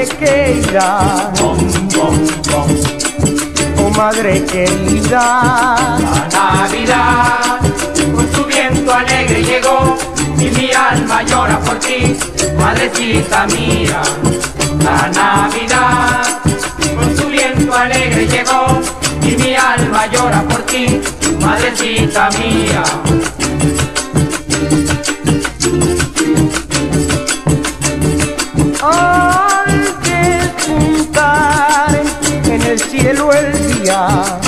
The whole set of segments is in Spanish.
madre querida, oh madre querida. La Navidad con su viento alegre llegó y mi alma llora por ti, madrecita mía. La Navidad con su viento alegre llegó y mi alma llora por ti, madrecita mía. Al despuntar en el cielo el día,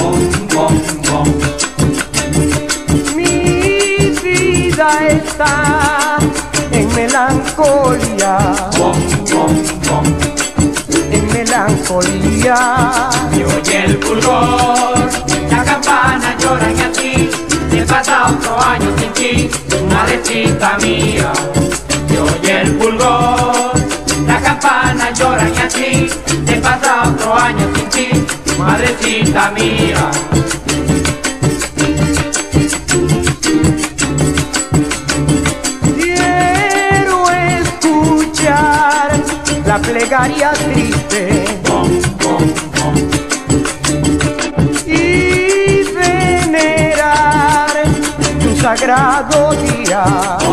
mi vida está en melancolía, en melancolía. Y oye el fulgor, la campana llora en ti, y he pasado otro año sin ti, madrecita mía. Y oye el fulgor, la campana llora en ti, y he pasado otro año sin ti, madrecita mía. Quiero escuchar la plegaria triste y venerar tu sagrado día,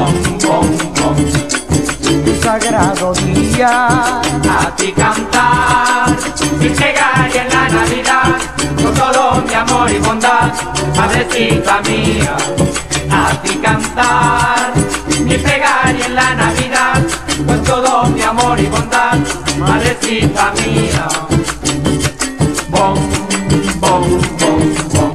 tu sagrado día. A ti cantar, sin plegaria en la Navidad, con todo mi amor y bondad, madrecita mía. A ti cantar, mi plegaria en la Navidad, con todo mi amor y bondad, madrecita mía. Bom, bom, bom, bom.